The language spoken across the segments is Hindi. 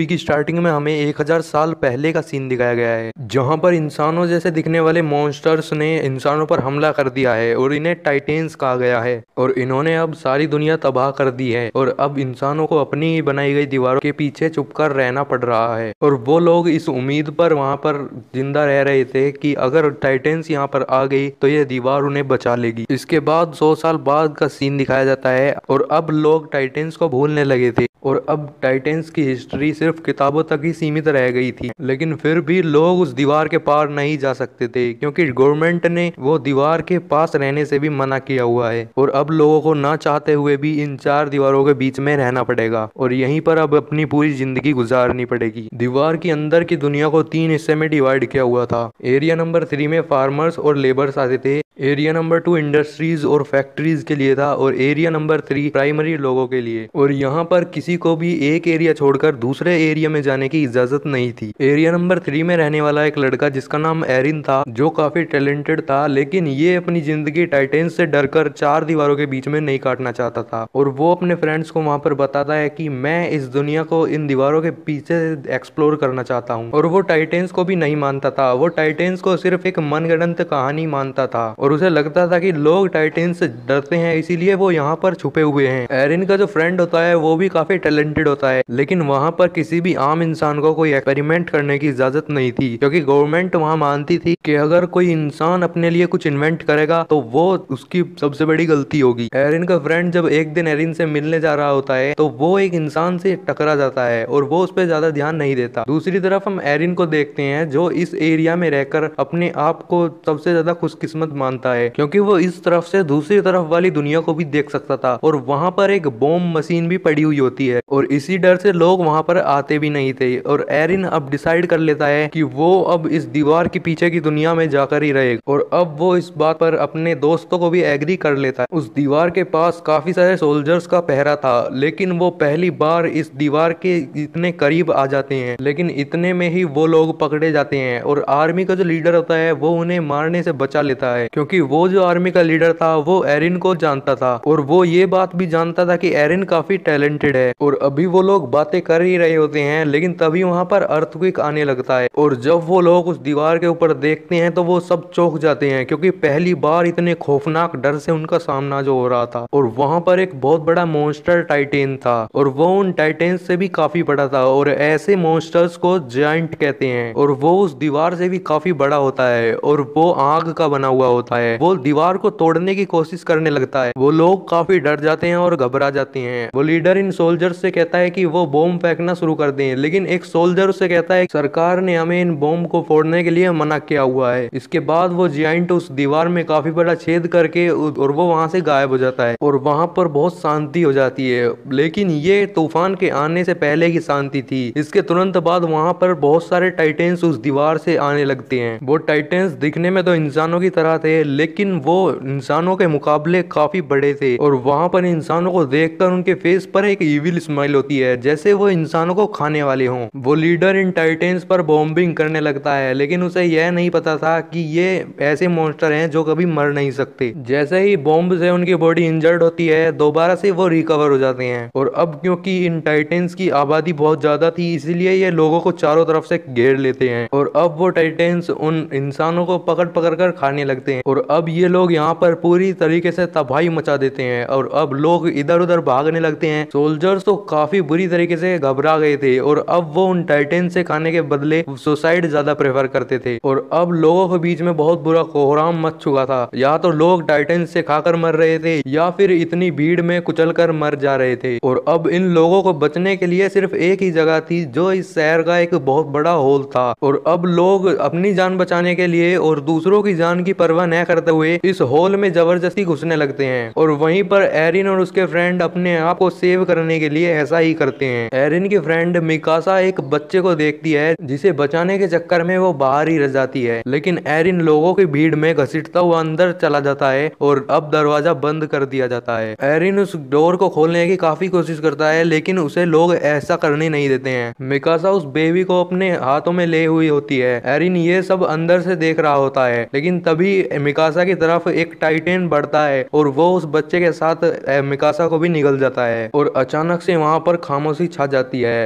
मूवी की स्टार्टिंग में हमें 1000 साल पहले का सीन दिखाया गया है, जहां पर इंसानों जैसे दिखने वाले मॉन्स्टर्स ने इंसानों पर हमला कर दिया है और इन्हें टाइटेंस कहा गया है और इन्होंने अब सारी दुनिया तबाह कर दी है और अब इंसानों को अपनी ही बनाई गई दीवारों के पीछे छुपकर रहना पड़ रहा है। और वो लोग इस उम्मीद पर वहां पर जिंदा रह रहे थे कि अगर टाइटेंस यहाँ पर आ गई तो ये दीवार उन्हें बचा लेगी। इसके बाद 100 साल बाद का सीन दिखाया जाता है और अब लोग टाइटेंस को भूलने लगे थे और अब टाइटेंस की हिस्ट्री सिर्फ किताबों तक ही सीमित रह गई थी। लेकिन फिर भी लोग उस दीवार के पार नहीं जा सकते थे क्योंकि गवर्नमेंट ने वो दीवार के पास रहने से भी मना किया हुआ है और अब लोगों को ना चाहते हुए भी इन चार दीवारों के बीच में रहना पड़ेगा और यहीं पर अब अपनी पूरी जिंदगी गुजारनी पड़ेगी। दीवार के अंदर की दुनिया को 3 हिस्से में डिवाइड किया हुआ था। एरिया नंबर 3 में फार्मर्स और लेबर्स आते थे, एरिया नंबर 2 इंडस्ट्रीज और फैक्ट्रीज के लिए था और एरिया नंबर 3 प्राइमरी लोगों के लिए। और यहाँ पर किसी को भी एक एरिया छोड़कर दूसरे एरिया में जाने की इजाजत नहीं थी। एरिया नंबर 3 में रहने वाला एक लड़का जिसका नाम एरिन था, जो काफी टैलेंटेड था, लेकिन ये अपनी जिंदगी टाइटेंस से डरकर चार दीवारों के बीच में नहीं काटना चाहता था और वो अपने फ्रेंड्स को वहां पर बताता है कि मैं इस दुनिया को इन दीवारों के पीछे एक्सप्लोर करना चाहता हूँ। और वो टाइटेंस को भी नहीं मानता था, वो टाइटेंस को सिर्फ एक मनगढ़ंत कहानी मानता था और उसे लगता था कि लोग टाइटेंस से डरते हैं इसीलिए वो यहाँ पर छुपे हुए हैं। एरिन का जो फ्रेंड होता है वो भी काफी टैलेंटेड होता है, लेकिन वहाँ पर किसी भी आम इंसान को कोई एक्सपेरिमेंट करने की इजाजत नहीं थी क्योंकि गवर्नमेंट वहाँ मानती थी कि अगर कोई इंसान अपने लिए कुछ इन्वेंट करेगा तो वो उसकी सबसे बड़ी गलती होगी। एरिन का फ्रेंड जब एक दिन एरिन से मिलने जा रहा होता है तो वो एक इंसान से टकरा जाता है और वो उस पर ज्यादा ध्यान नहीं देता। दूसरी तरफ हम एरिन को देखते हैं जो इस एरिया में रहकर अपने आप को सबसे ज्यादा खुशकिस्मत मानता है क्योंकि वो इस तरफ से दूसरी तरफ वाली दुनिया को भी देख सकता था और वहां पर एक बॉम्ब मशीन भी पड़ी हुई होती है और इसी डर से लोग वहां पर आते भी नहीं थे। और एरिन अब डिसाइड कर लेता है कि वो अब इस दीवार के पीछे की दुनिया में जाकर ही रहेगा और अब वो इस बात पर अपने दोस्तों को भी एग्री कर लेता है। उस दीवार के पास काफी सारे सोल्जर्स का पहरा था, लेकिन वो पहली बार इस दीवार के इतने करीब आ जाते हैं, लेकिन इतने में ही वो लोग पकड़े जाते हैं और आर्मी का जो लीडर होता है वो उन्हें मारने से बचा लेता है क्योंकि वो जो आर्मी का लीडर था वो एरिन को जानता था और वो ये बात भी जानता था कि एरिन काफी टैलेंटेड है। और अभी वो लोग बातें कर ही रहे होते हैं लेकिन तभी वहां पर अर्थक्वेक आने लगता है और जब वो लोग उस दीवार के ऊपर देखते हैं तो वो सब चौंक जाते हैं क्योंकि पहली बार इतने खौफनाक डर से उनका सामना जो हो रहा था। और वहां पर एक बहुत बड़ा मॉन्स्टर टाइटेन था और वो उन टाइटेंस से भी काफी बड़ा था और ऐसे मॉन्स्टर्स को जायंट कहते हैं और वो उस दीवार से भी काफी बड़ा होता है और वो आग का बना हुआ होता है। वो दीवार को तोड़ने की कोशिश करने लगता है। वो लोग काफी डर जाते हैं और घबरा जाते हैं। वो लीडर इन सोल्जर्स से कहता है कि वो बॉम्ब फेंकना शुरू कर दें, लेकिन एक सोल्जर उससे कहता है सरकार ने हमें इन बॉम्ब को फोड़ने के लिए मना किया हुआ है। इसके बाद वो जायंट उस दीवार में काफी बड़ा छेद करके और वो वहां से गायब हो जाता है और वहां पर बहुत शांति हो जाती है। लेकिन ये तूफान के आने से पहले की शांति थी। इसके तुरंत बाद वहां पर बहुत सारे टाइटेंस उस दीवार से आने लगते हैं। वो टाइटेंस दिखने में तो इंसानों की तरह थे, लेकिन वो इंसानों के मुकाबले काफी बड़े थे और वहां पर इंसानों को देखकर उनके फेस पर एक इविल स्माइल होती है जैसे वो इंसानों को खाने वाले हों। वो लीडर इन टाइटेंस पर बॉम्बिंग करने लगता है, लेकिन उसे यह नहीं पता था कि ये ऐसे मॉन्स्टर हैं जो कभी मर नहीं सकते। जैसे ही बॉम्ब से उनकी बॉडी इंजर्ड होती है दोबारा से वो रिकवर हो जाते हैं। और अब क्योंकि इन टाइटेंस की आबादी बहुत ज्यादा थी इसलिए ये लोगों को चारों तरफ से घेर लेते हैं और अब वो टाइटेंस उन इंसानों को पकड़ पकड़ कर खाने लगते हैं और अब ये लोग यहाँ पर पूरी तरीके से तबाही मचा देते हैं और अब लोग इधर उधर भागने लगते हैं। सोल्जर्स तो काफी बुरी तरीके से घबरा गए थे और अब वो उन टाइटेंस से खाने के बदले सुसाइड ज्यादा प्रेफर करते थे और अब लोगों के बीच में बहुत बुरा कोहराम मच चुका था। या तो लोग टाइटेंस से खाकर मर रहे थे या फिर इतनी भीड़ में कुचल कर मर जा रहे थे और अब इन लोगों को बचने के लिए सिर्फ एक ही जगह थी जो इस शहर का एक बहुत बड़ा होल था और अब लोग अपनी जान बचाने के लिए और दूसरों की जान की परवाह न करते हुए इस होल में जबरदस्ती घुसने लगते हैं। और वहीं पर एरिन और उसके फ्रेंड अपने आप को सेव करने के लिए ऐसा ही करते हैं। एरिन की फ्रेंड मिकासा एक बच्चे को देखती है जिसे बचाने के चक्कर में वो बाहर ही रह जाती है, लेकिन एरिन लोगों की भीड़ में घसीटता हुआ अंदर चला जाता है और अब दरवाजा बंद कर दिया जाता है। एरिन उस डोर को खोलने की काफी कोशिश करता है लेकिन उसे लोग ऐसा करने नहीं देते हैं। मिकासा उस बेबी को अपने हाथों में ले हुई होती है। एरिन ये सब अंदर से देख रहा होता है, लेकिन तभी मिकासा की तरफ एक टाइटेन बढ़ता है और वो उस बच्चे के साथ मिकासा को भी निगल जाता है और अचानक से वहां पर खामोशी छा जाती है।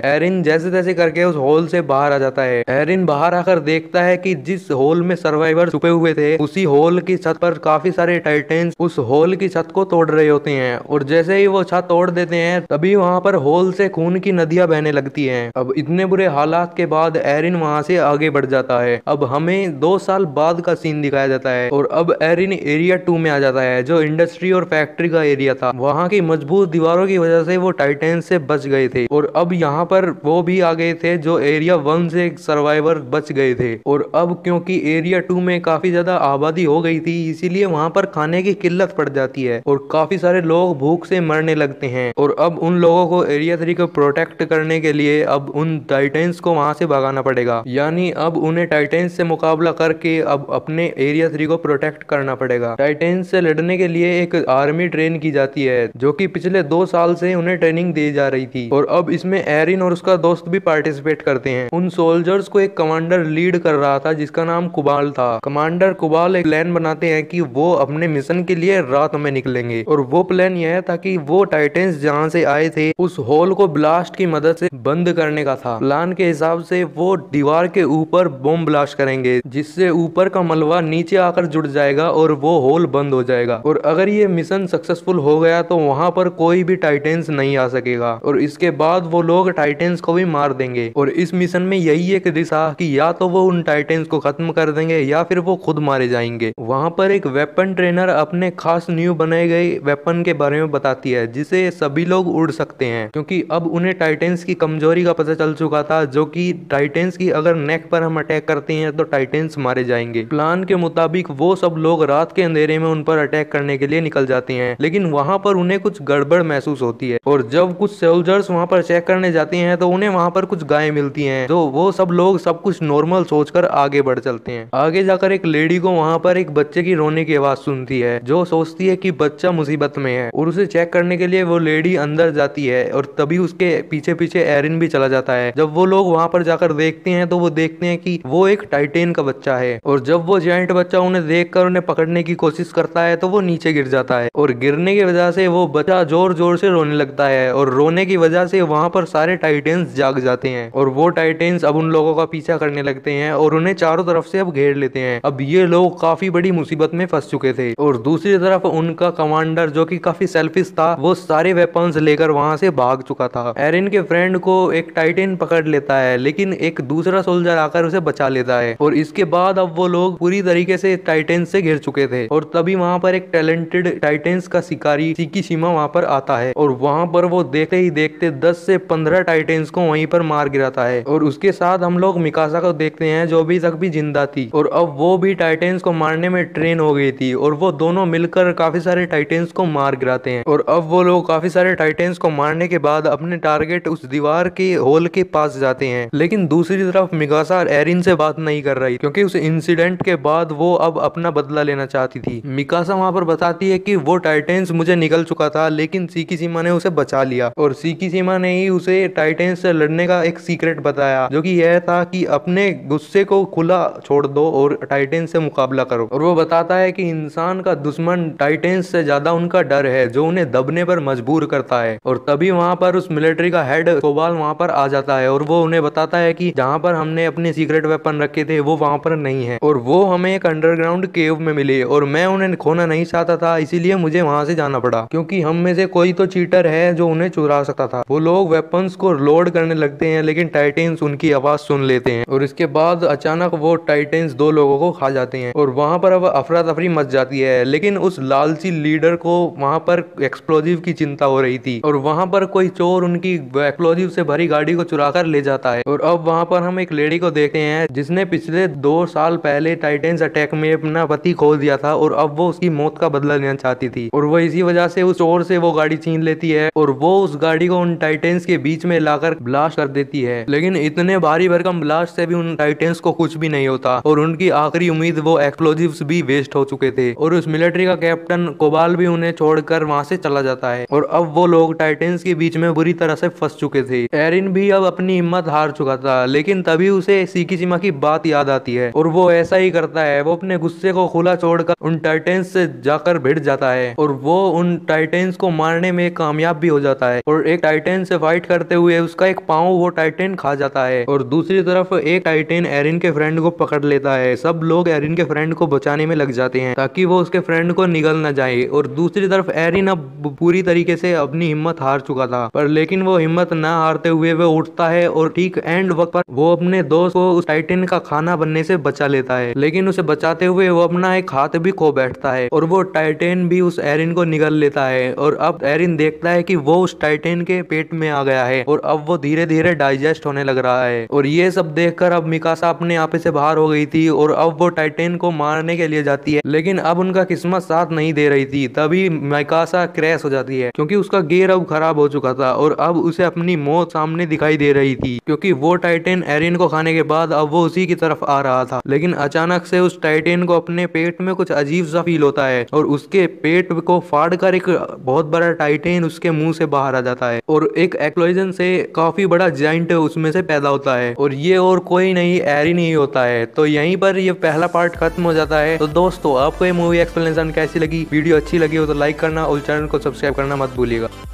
एरिन जैसे तैसे करके उस होल से बाहर आ जाता है। एरिन बाहर आकर देखता है कि जिस होल में सर्वाइवर छुपे हुए थे उसी होल की छत पर काफी सारे टाइटेंस उस होल की छत को तोड़ रहे होते हैं, और जैसे ही वो छत तोड़ देते हैं तभी वहां पर होल से खून की नदियां बहने लगती हैं। अब इतने बुरे हालात के बाद एरिन वहां से आगे बढ़ जाता है। अब हमें 2 साल बाद का सीन दिखाया जाता है और अब एरिन एरिया 2 में आ जाता है, जो इंडस्ट्री और फैक्ट्री का एरिया था। वहां की मजबूत दीवारों की वजह से वो टाइटेंस से बच गए थे, और अब यहाँ पर वो भी आ गए थे जो एरिया 1 से सर्वाइवर बच गए थे। और अब क्योंकि एरिया 2 में काफी ज्यादा आबादी हो गई थी, इसीलिए वहां पर खाने की किल्लत पड़ जाती है और काफी सारे लोग भूख से मरने लगते हैं। और अब उन लोगों को एरिया 3 को प्रोटेक्ट करने के लिए अब उन टाइटेंस को वहां से भगाना पड़ेगा, यानी अब उन्हें टाइटेंस से मुकाबला करके अब अपने एरिया 3 को प्रोटेक्ट करना पड़ेगा। टाइटेंस से लड़ने के लिए एक आर्मी ट्रेन की जाती है, जो कि पिछले 2 साल से उन्हें ट्रेनिंग दी जा रही थी, और अब इसमें एरिन और उसका दोस्त भी पार्टिसिपेट करते हैं। उन सोल्जर्स को एक कमांडर लीड कर रहा था जिसका नाम कुबाल था। कमांडर कुबाल एक प्लान बनाते हैं कि वो अपने मिशन के लिए रात में निकलेंगे, और वो प्लान यह था कि वो टाइटेंस जहां से आए थे उस होल को ब्लास्ट की मदद से बंद करने का था। प्लान के हिसाब से वो दीवार के ऊपर बॉम्ब ब्लास्ट करेंगे, जिससे ऊपर का मलबा नीचे आकर जुड़ जाएगा और वो होल बंद हो जाएगा। और अगर ये मिशन सक्सेसफुल हो गया तो वहां पर कोई भी टाइटेंस नहीं आ सकेगा, और इसके बाद वो लोग टाइटेंस को भी मार देंगे। और इस मिशन में यही एक दिशा कि या तो वो उन टाइटेंस को खत्म कर देंगे या फिर वो खुद मारे जाएंगे। वहां पर एक वेपन ट्रेनर अपने खास न्यू बनाए गए वेपन के बारे में बताती है, जिसे सभी लोग उड़ सकते हैं, क्योंकि अब उन्हें टाइटेंस की कमजोरी का पता चल चुका था, जो कि टाइटेंस की अगर नेक पर हम अटैक करते हैं तो टाइटेंस मारे जाएंगे। प्लान के मुताबिक वो सब लोग रात के अंधेरे में उन पर अटैक करने के लिए निकल जाते हैं, लेकिन वहां पर उन्हें कुछ गड़बड़ महसूस होती है, और जब कुछ सोल्जर्स वहां पर चेक करने जाते हैं तो उन्हें वहां पर कुछ गायें मिलती हैं, जो वो सब लोग सब कुछ नॉर्मल सोचकर आगे बढ़ चलते हैं। आगे जाकर एक लेडी को वहां पर एक बच्चे की रोने की आवाज सुनती है, जो सोचती है कि बच्चा मुसीबत में है, और उसे चेक करने के लिए वो लेडी अंदर जाती है, और तभी उसके पीछे पीछे एरिन भी चला जाता है। जब वो लोग वहां पर जाकर देखते हैं तो वो देखते हैं कि वो एक टाइटेन का बच्चा है, और जब वो जायंट बच्चा उन्हें देखकर उन्हें पकड़ने की कोशिश करता है तो वो नीचे गिर जाता है, और गिरने की वजह से वो बच्चा जोर जोर से रोने लगता है, और रोने की वजह से वहां पर सारे टाइटेंस जाग जाते हैं, और वो टाइटेंस अब उन लोगों का पीछा करने लगते हैं और उन्हें चारों तरफ से अब घेर लेते हैं। अब ये लोग काफी बड़ी मुसीबत में फंस चुके थे, और दूसरी तरफ उनका कमांडर जो कि काफी सेल्फिश था, वो सारे वेपन्स लेकर वहां से भाग चुका था। एरिन के फ्रेंड को एक टाइटेन पकड़ लेता है, लेकिन एक दूसरा सोल्जर आकर उसे बचा लेता है, और इसके बाद अब वो लोग पूरी तरीके से टाइटेंस से घिर चुके थे। और तभी वहां पर एक टैलेंटेड टाइटेंस का शिकारी सिकीशिमा वहां पर आता है, और वहां पर वो देखते ही देखते 10 से 15 टाइटेंस को वहीं पर मार गिराता है। और उसके साथ हम लोग मिकासा को देखते हैं, जो अभी तक भी जिंदा थी, और अब वो भी टाइटेंस को मारने में ट्रेन हो गई थी, और वो दोनों मिलकर काफी सारे टाइटेंस को मार गिराते हैं। और अब वो लोग काफी सारे टाइटेंस को मारने के बाद अपने टारगेट उस दीवार के होल के पास जाते हैं, लेकिन दूसरी तरफ मिकासा एरिन से बात नहीं कर रही, क्योंकि उस इंसिडेंट के बाद वो अब अपना बदला लेना चाहती थी। मिकासा वहां पर बताती है कि वो टाइटेंस मुझे निकल चुका था, लेकिन सिकीशिमा ने उसे बचा लिया, और सिकीशिमा ने ही उसे टाइटेंस से लड़ने का एक सीक्रेट बताया, जो कि यह था कि अपने गुस्से को खुला छोड़ दो और टाइटेंस से मुकाबला करो। और वो बताता है कि इंसान का दुश्मन टाइटेंस से ज्यादा उनका डर है, जो उन्हें दबने पर मजबूर करता है। और तभी वहां पर उस मिलिट्री का हेड कोबाल वहां पर आ जाता है, और वो उन्हें बताता है कि जहां पर हमने अपने सीक्रेट वेपन रखे थे वो वहां पर नहीं है, और वो हमें एक अंडरग्राउंड केव में मिले, और मैं उन्हें खोना नहीं चाहता था, इसीलिए मुझे वहां से जाना पड़ा, क्योंकि हम में से कोई तो चीटर है जो उन्हें चुरा सकता था। वो लोग वेपन्स को लोड करने लगते हैं, लेकिन टाइटेंस उनकी आवाज सुन लेते हैं, और इसके बाद अचानक वो टाइटेंस 2 लोगों को खा जाते हैं, और वहां पर अब अफरा तफरी मच जाती है। लेकिन उस लालची लीडर को वहां पर एक्सप्लोजिव की चिंता हो रही थी, और वहां पर कोई चोर उनकी एक्सप्लोजिव से भरी गाड़ी को चुरा कर ले जाता है। और अब वहां पर हम एक लेडी को देखते हैं, जिसने पिछले 2 साल पहले टाइटेंस अटैक में अपना पति खो दिया था, और अब वो उसकी मौत का बदला लेना चाहती थी, और वो इसी वजह से उस चोर से वो गाड़ी छीन लेती है, और वो उस गाड़ी को उन टाइटेंस के बीच में लाकर ब्लास्ट कर देती है। लेकिन इतने भारी भरकम ब्लास्ट से भी उन टाइटेंस को कुछ भी नहीं होता, और उनकी आखिरी उम्मीद वो एक्सप्लोजिव्स भी वेस्ट हो चुके थे, और उस मिलिट्री का कैप्टन कोबाल भी उन्हें छोड़कर वहां से चला जाता है, और अब वो लोग टाइटेंस के बीच में बुरी तरह से फंस चुके थे। एरिन भी अब अपनी हिम्मत हार चुका था, लेकिन तभी उसे सिकीशिमा की बात याद आती है, और वो ऐसा ही करता है। वो अपने गुस्से को खुला छोड़कर उन टाइटेंस से जाकर भिड़ जाता है, और वो उन टाइटेंस को मारने में कामयाब भी हो जाता है, और एक टाइटेंस से फाइट करते हुए उसका एक पाँव वो टाइटेन खा जाता है और दूसरी तरफ एक टाइटेन एरिन के फ्रेंड को पकड़ लेता है। सब लोग एरिन के फ्रेंड को बचाने में लग जाते हैं ताकि वो उसके फ्रेंड को निगल न जाए। और दूसरी तरफ एरिन अब पूरी तरीके से अपनी हिम्मत हार चुका था, पर लेकिन वो हिम्मत न हारते हुए वो उठता है और ठीक एंड वक्त पर वो अपने दोस्त को उस टाइटेन का खाना बनने से बचा लेता है। लेकिन उसे बचाते हुए वो अपना एक हाथ भी खो बैठता है और वो टाइटेन भी उस एरिन को निगल लेता है। और अब एरिन देखता है कि वो उस टाइटेन के पेट में आ गया है और अब वो धीरे धीरे डाइजेस्ट होने लग रहा है। और ये सब देखकर अब मिकासा अपने आप से बाहर हो गई थी और अब वो टाइटेन को मारने के लिए जाती है, लेकिन अब उनका किस्मत साथ नहीं दे रही थी। तभी मिकासा क्रैश हो जाती है क्योंकि उसका गियर अब खराब हो चुका था और अब उसे अपनी मौत सामने दिखाई दे रही थी, क्योंकि वो टाइटेन एरिन को खाने के बाद अब वो उसी की तरफ आ रहा था। लेकिन अचानक से उस टाइटेन को अपने पेट में कुछ अजीब सा फील होता है और उसके पेट को फाड़कर एक बहुत बड़ा टाइटेन उसके मुंह से बाहर आ जाता है और एक एक्सप्लोजन से काफी बड़ा जाइंट उसमें से पैदा होता है और ये और कोई नहीं एरिन ही होता है। तो यहीं पर ये पहला पार्ट खत्म हो जाता है। तो दोस्तों, आपको ये मूवी एक्सप्लेनेशन कैसी लगी? वीडियो अच्छी लगी हो तो लाइक करना और चैनल को सब्सक्राइब करना मत भूलिएगा।